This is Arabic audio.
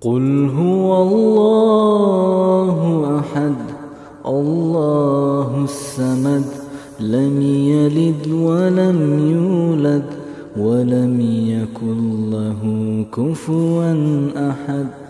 قل هو الله أحد الله الصمد لم يلد ولم يولد ولم يكن له كفوا أحد.